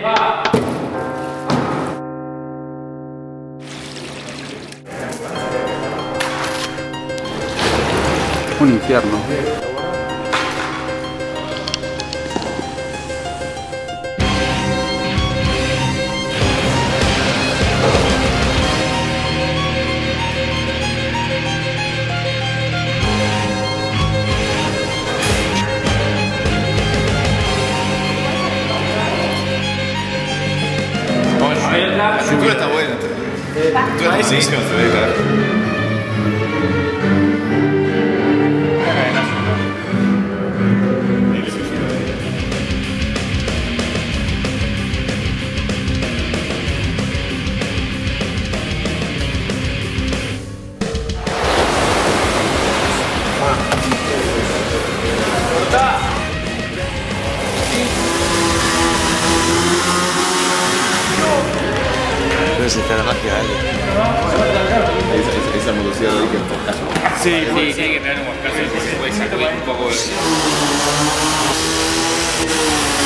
Un infierno. La cintura está buena. Tú eres buenísimo, se ve, claro. Necesita la magia, esa motocicleta de que en porcaso. Sí, tiene que tener un porcaso, porque se puede sacar un poco.